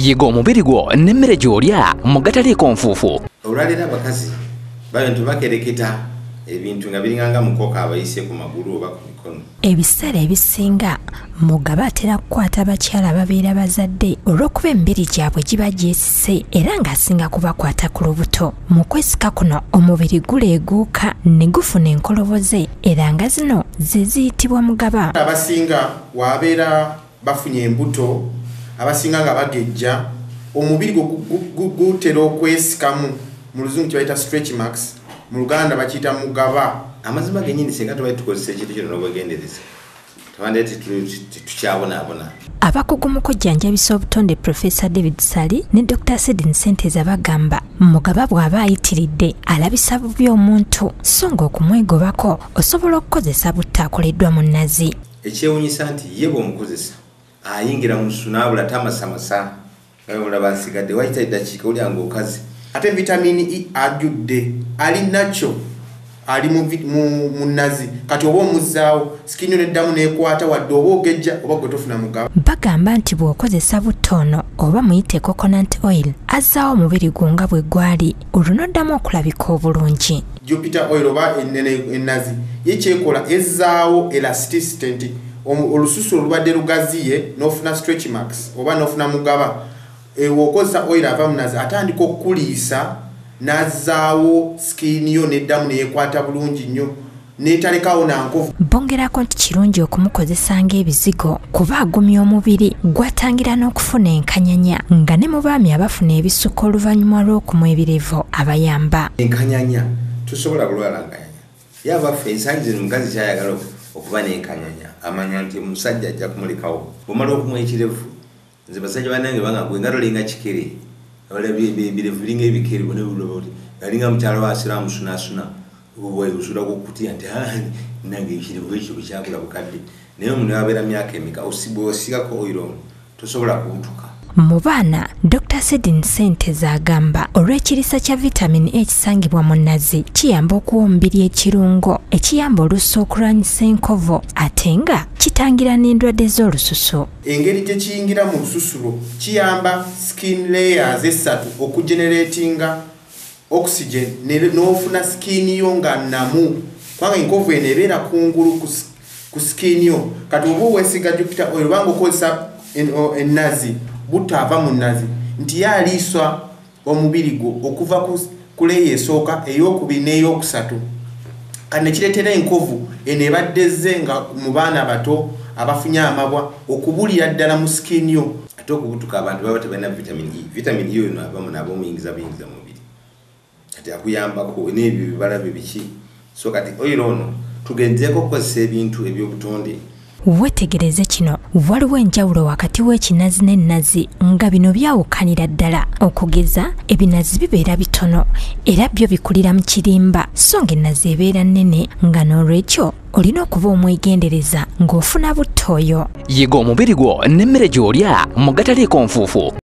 Yiga omubiri gwo n'emmere gy'olya mu gataliiko nfuufu. Olwalira abakazi bantu bakereketa ebintu nga biringanga mukoka abayise ku magulu oba ku mikono. Ebiseera ebisinga mugaba atera kukwata abakyala ababeera bazadde olw'okuba emibiri gyabwe giba gyesise era ng'asinga kubakwata ku lubuto. Mu kwesika kuno omubiri guleeguuka ne gufuna enkoloboze era nga zino ze ziyitibwa mugaba. Abasinga wabeera bafunye embuto, abasinga nga bagejja, omubiri gutera okwesikamu, mu luzungu kibayita stretch marks, mu Luganda bakiyita mugaba. Amazima gennyini singa tubaye tukozesa ekintu kino n'obwegendereza tubandete tukyabonaabona. Abakugu mu kujjanjabisa obutonde Professor David Sali ne Dr. Sidin Senteza bagamba mugaba bw'aba ayitiridde alabisa bubi omuntu so ng'okumwegobako osobola okukozesa butta akoleddwa mu nnazi. Ekyewuunyisa nti ye bw'omukozesa ayingira mu sunaabula tamasamasa olaba asigadde wayita eddakiika olya ng'okazi. Ate vitamini E ajudde ali nakyo ali mu nazi kati oba omuzaawo sikini neddamu nekwata wadde oba ogejja oba gwe tofuna mugaba. Bagamba nti bw'okozesa buttono oba muyite coconut oil azzaawo omubiri gwo nga bwe gwali olunoddamu okulabika obulungi. Jupiter oil oba ennazi yekyekola ezzaawo elasticity nti olususu olubadde lugaziye n'ofuna stretch marks oba n'ofuna mugaba. Wokozesa oil ava munazi atandika okuliisa nazzaawo skin yo neddamu neyekwata bulungi nnyo netalekawo nankovu. Bongerako nti kirungi okumukozesa ng'ebizigo kuba agumya omubiri gwatangira n'okufuna enkanyanya nga ne mu baami abafuna ebisuko oluvannyuma lw'okumwa ebirevu abayamba. Enkanyanya tusobola kulwala nkanyanya yabaffe ensangi zino mukazi kyayagala okuba n'enkanyanya amanya nti omusajja ajja kumulekawo bw'omala okumwa ekirevu. Nze basajja banange banga gwe nga tolinga kikere wala birevu biringa ebikere bone buloboli yalinga mukyalo wa Siramu sunasuna ubwe usura kukutya nti nange ekirevu ekyo kyakula bukadde naye omuntu abeera myaka emika osibwe osigako oiro tosobola kubutuka. Mu baana Dr. Sidin Senteza agamba olw'ekirisa kya vitamin A ekisangibwa mu nnazi kiyamba okuwa omubiri ekirungo ekiyamba olusu okulwanyisa enkovu ate nga kitangira n'endwadde z'olususu. Engeri gye kiyingira mu lususulo kiyamba skin layers esatu okugeneratinga oxygen n'ofuna skin yo nga namu kubanga enkovu eno ebeera kungulu ku skin yo. Kati oba weesiga Jupiter oil obanga okozesa ennazi butta ava mu nnazi nti yaliiswa omubiri gwo okuva ku leeya esooka ey'okubiri n'ey'okusatu kati ne kireetera enkovu eno ebaddeze nga mu baana bato abafunye amabwa okubulira ddala mu skin yo. Ate okubutuka abantu baba tebalina vitamin E. Vitamin E eno abamu n'ab'omuyingiza buyingiza mu mubiri kati akuyambako n'ebyo bibala bye biki. So kati oil ono tugenzeeko okukozesa ebintu eby'obutonde. Wetegereze kino waliwo enjawulo wakati w'ekinazi n'ennazi nga bino byawukanira ddala okugeza ebinazi bibeera bitono era byo bikulira mu kirimba so ng'ennazi ebeera nnene nga n'olwekyo olina okuba omwegendereza ng'ofuna butto oyo. Yiga omubiri gwo n'emmere gy'olya mu gataliiko nfuufu.